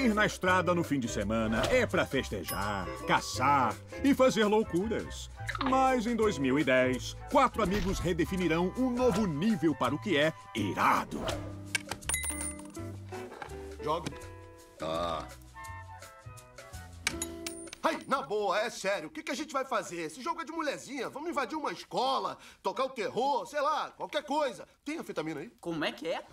Sair na estrada no fim de semana é pra festejar, caçar e fazer loucuras. Mas em 2010, 4 amigos redefinirão um novo nível para o que é irado. Joga. Tá. Ai, na boa, é sério. O que a gente vai fazer? Esse jogo é de mulherzinha. Vamos invadir uma escola, tocar o terror, sei lá, qualquer coisa. Tem anfetamina aí? Como é que é?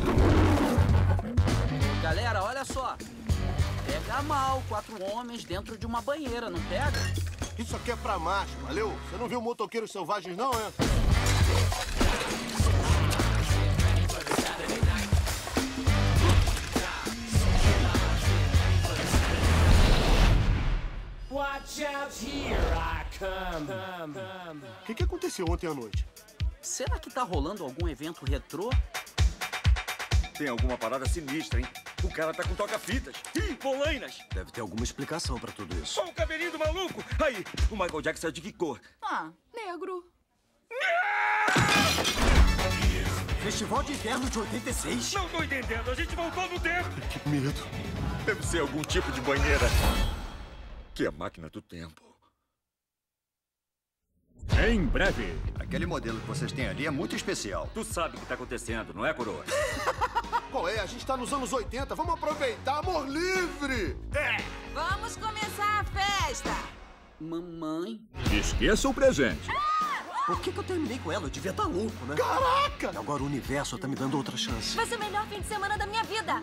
Galera, olha só. Pega mal 4 homens dentro de uma banheira, não pega? Isso aqui é pra macho, valeu? Você não viu motoqueiros selvagens, não, é? Watch out, here I come. O que aconteceu ontem à noite? Será que tá rolando algum evento retrô? Tem alguma parada sinistra, hein? O cara tá com toca-fitas. Ih, polainas! Deve ter alguma explicação pra tudo isso. Olha o cabelinho do maluco! Aí, o Michael Jackson é de que cor? Ah, negro. Festival de Inverno de 86? Não tô entendendo, a gente voltou no tempo! Que medo. Deve ser algum tipo de banheira. Que é a máquina do tempo. Em breve. Aquele modelo que vocês têm ali é muito especial. Tu sabe o que tá acontecendo, não é, coroa? Qual é? A gente tá nos anos 80. Vamos aproveitar. Amor livre! Vamos começar a festa. Mamãe? Esqueça o presente. Por que eu terminei com ela? Eu devia estar louco, né? Caraca! E agora o universo tá me dando outra chance. Vai ser o melhor fim de semana da minha vida.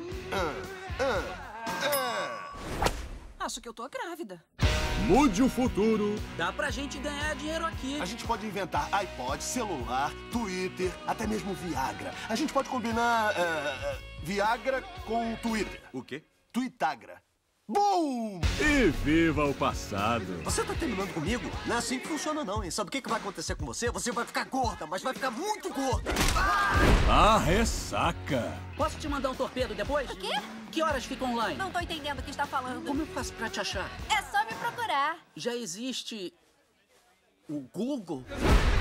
Acho que eu tô grávida. Mude o futuro. Dá pra gente ganhar dinheiro aqui. A gente pode inventar iPod, celular, Twitter, até mesmo Viagra. A gente pode combinar Viagra com Twitter. O quê? Tuitagra. Boom! E viva o passado. Você tá terminando comigo? Não é assim que funciona não, hein? Sabe o que vai acontecer com você? Você vai ficar gorda, mas vai ficar muito gorda. A ressaca. Posso te mandar um torpedo depois? O quê? Que horas fica online? Não tô entendendo o que está falando. Como eu faço pra te achar? É só me procurar. Já existe o Google?